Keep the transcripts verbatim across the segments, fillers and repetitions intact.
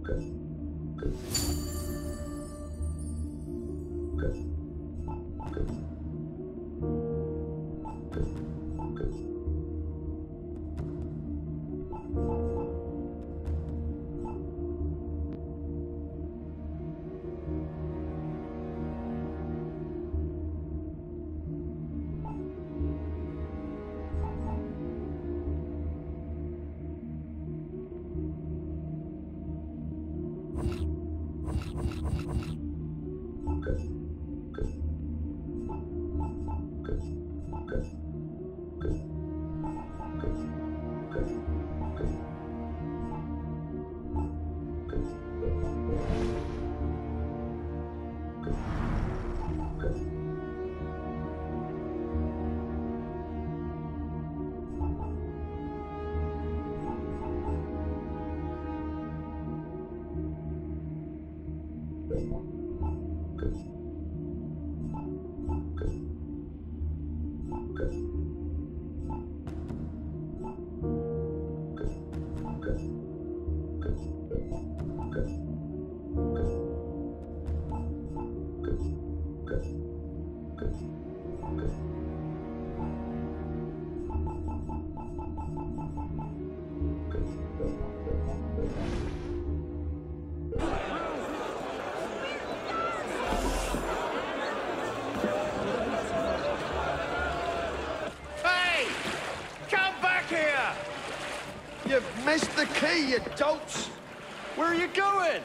You've missed the key, you dolts! Where are you going?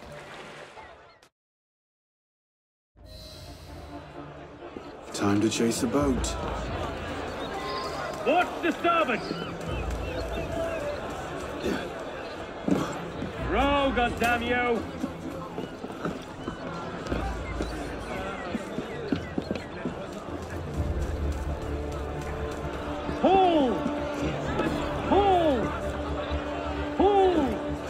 Time to chase a boat. Watch the starboard! Row, goddamn you! Pull! Pull! Pull!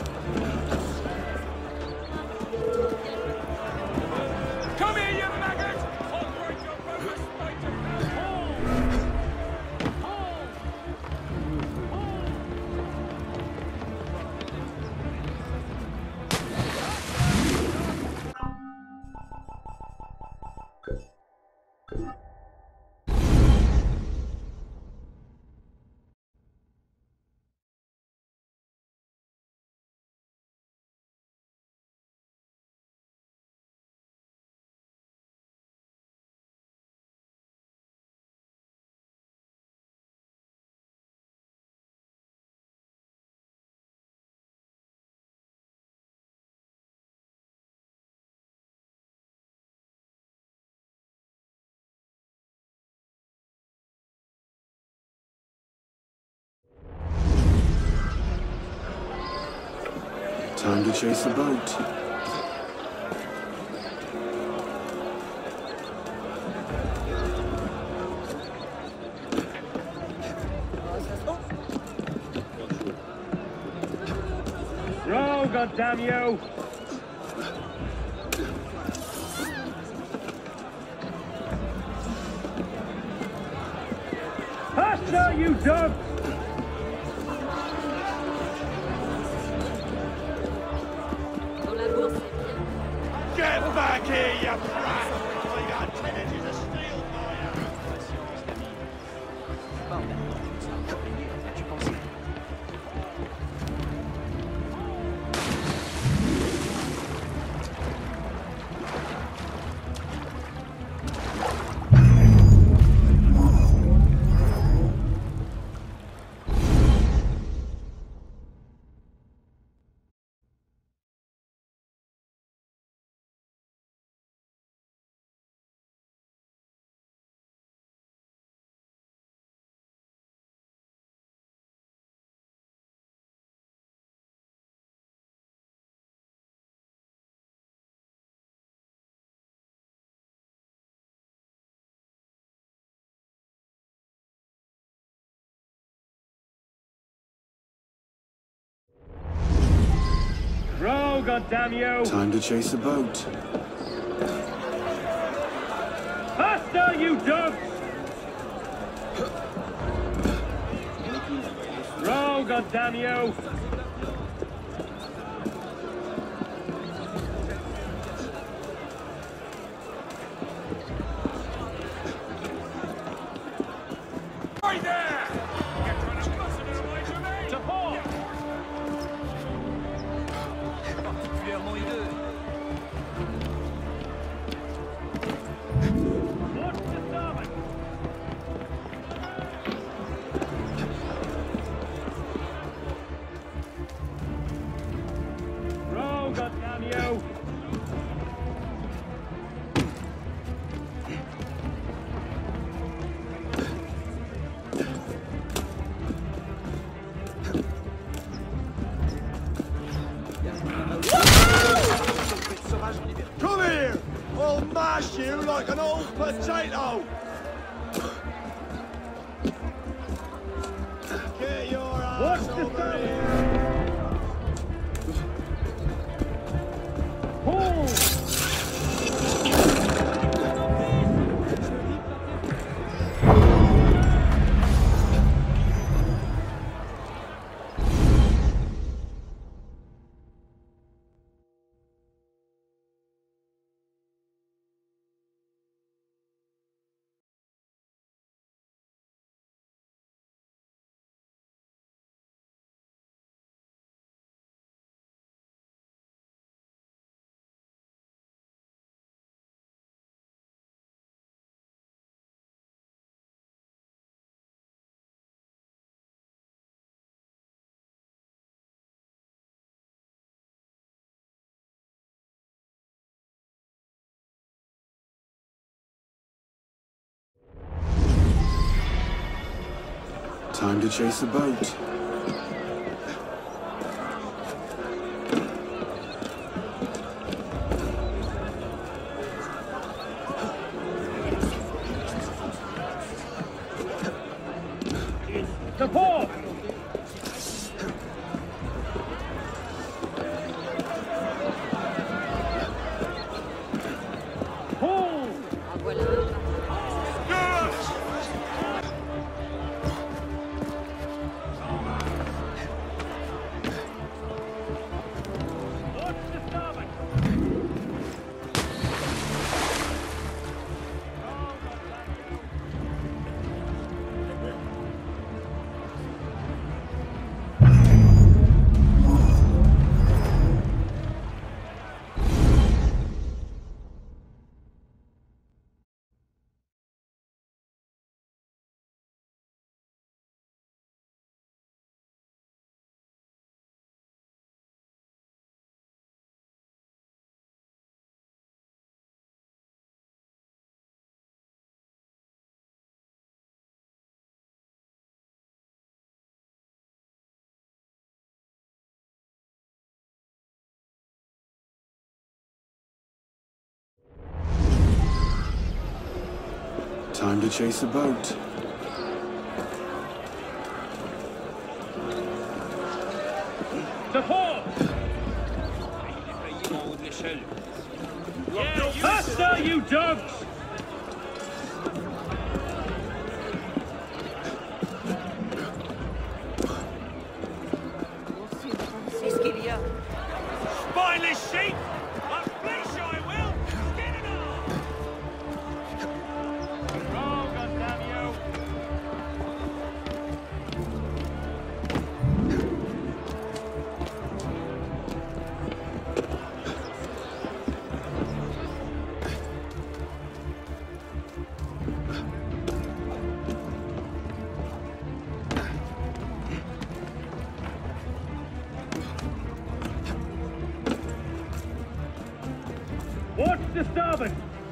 Come here, you maggot! Operate your boat, spider! Time to chase a boat. Row, goddamn you! Faster, you dog! Get back here, you brat! We got ten inches of steel for you! Row, goddamn you! Time to chase a boat. Faster, you dogs! Row, goddamn you! mash you like an old potato! Get your ass over here! Time to chase a boat. Support! Pull! Time to chase a boat. Support! Yeah, faster, you dogs! Spineless sheep! I'll fleece you, I will! Get it on! Row, goddamn you! Watch the starboard!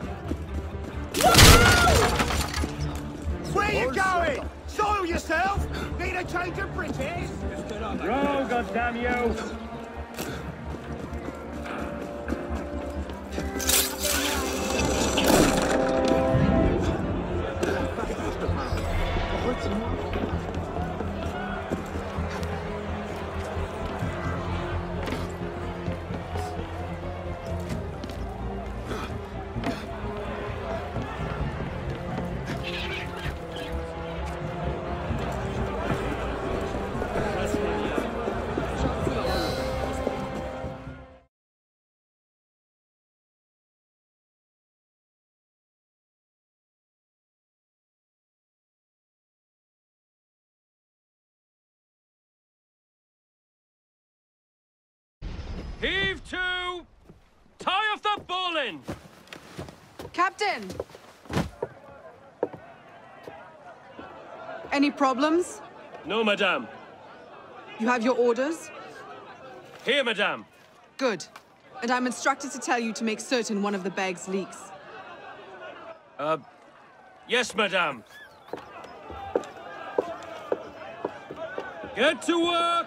Where you going? Soil yourself? Need a change of bridges? Row, goddamn you! Heave to! Tie off the bowline! Captain! Any problems? No, madame. You have your orders? Here, madame. Good. And I'm instructed to tell you to make certain one of the bags leaks. Uh, yes, madame. Get to work!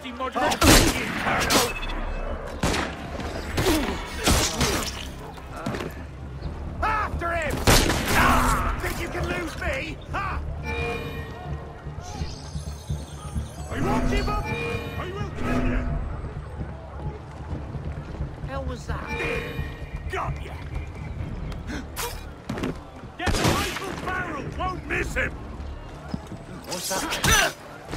nasty moderate. After him! Ah! Think you can lose me? Ha! I won't give up! I will kill you! hell was that? Got ya! Get the rifle barrel! Won't miss him! What's that?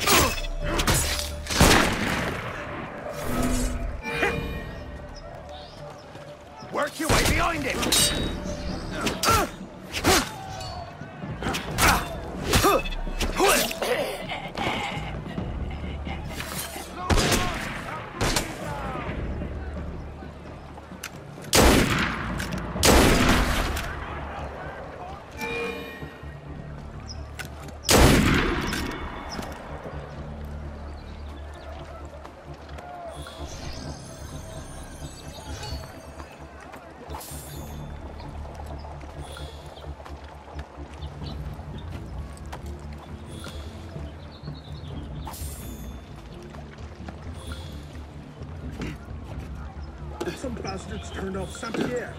Work your way behind him! Some bastards turned off Saint-Pierre.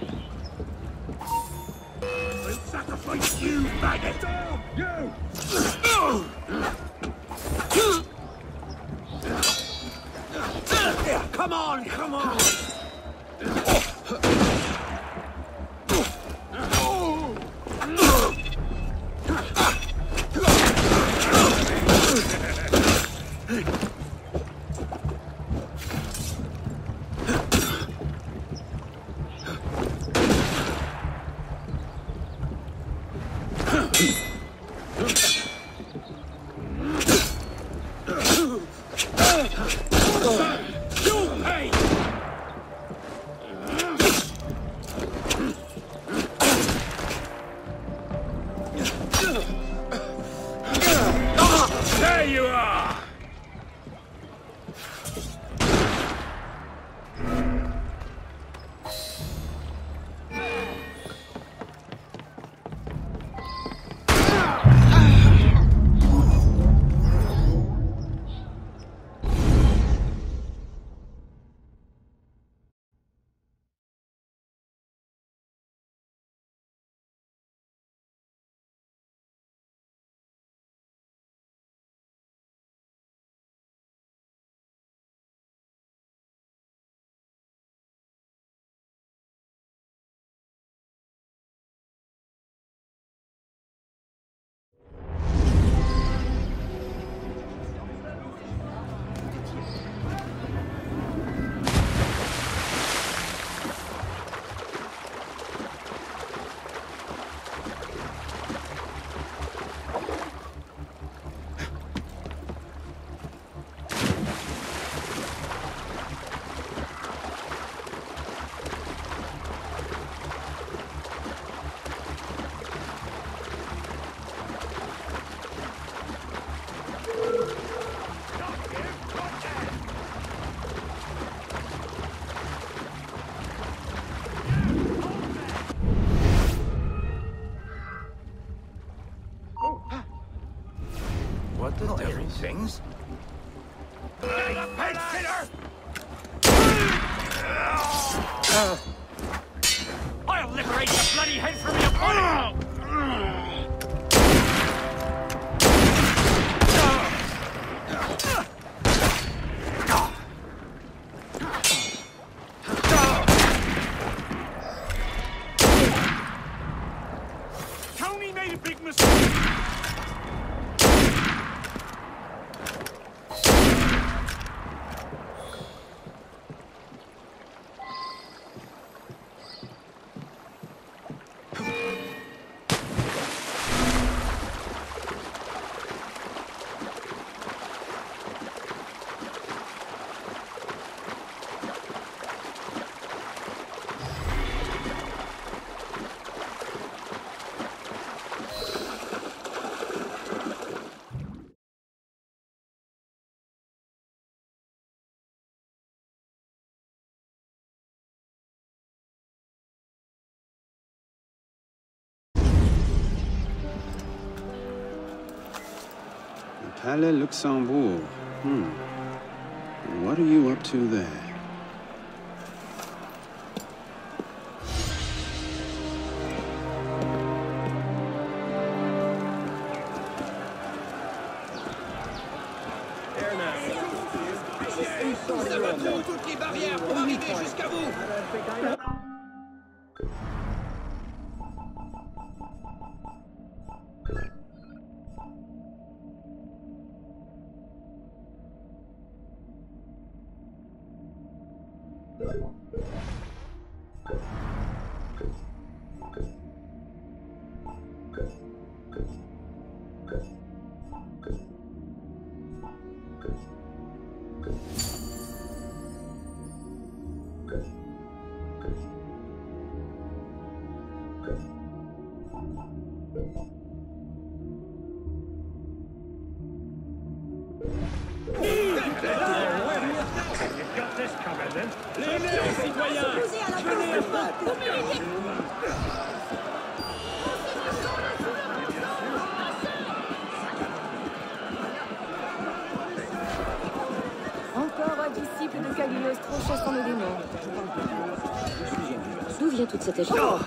I'll sacrifice you, maggot! Down! You! Yeah, come on, come on! There you are! What the devil? Things? Head hitter! I'll liberate your bloody head from your body! Tony made a big mistake! Palais Luxembourg. Hmm. What are you up to there? Ça va trop, toutes les barrières pour arriver jusqu'à vous. Encore un disciple de Cagliostro chassant le démon. D'où vient toute cette agence?